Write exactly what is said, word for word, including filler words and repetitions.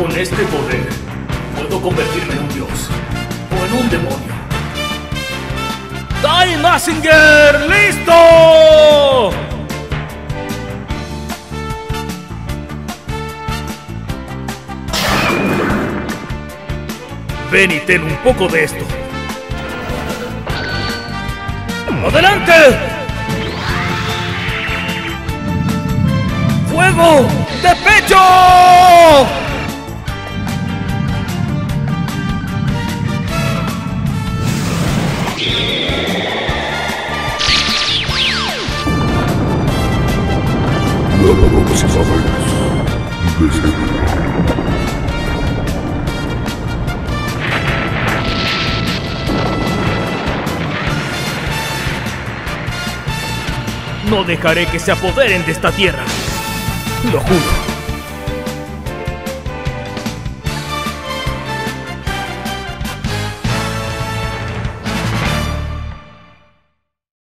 Con este poder, puedo convertirme en un dios o en un demonio. ¡Die Mazinger! ¡Listo! Ven y ten un poco de esto. ¡Adelante! ¡Fuego de pecho! No dejaré que se apoderen de esta tierra. Lo juro.